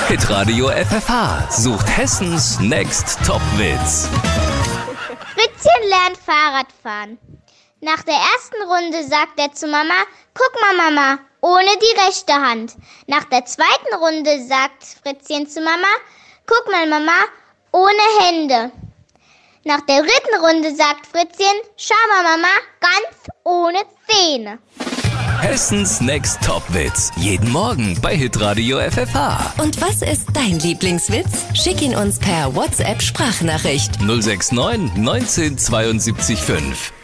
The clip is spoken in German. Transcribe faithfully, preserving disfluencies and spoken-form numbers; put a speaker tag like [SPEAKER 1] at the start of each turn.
[SPEAKER 1] Hitradio F F H sucht Hessens Next Top-Witz.
[SPEAKER 2] Fritzchen lernt Fahrradfahren. Nach der ersten Runde sagt er zu Mama: Guck mal, Mama, ohne die rechte Hand. Nach der zweiten Runde sagt Fritzchen zu Mama: Guck mal, Mama, ohne Hände. Nach der dritten Runde sagt Fritzchen: Schau mal, Mama, ganz ohne Zähne.
[SPEAKER 1] Hessens Next Top-Witz. Jeden Morgen bei Hitradio F F H.
[SPEAKER 3] Und was ist dein Lieblingswitz? Schick ihn uns per WhatsApp-Sprachnachricht.
[SPEAKER 1] null sechs neun neunzehn zweiundsiebzig fünf.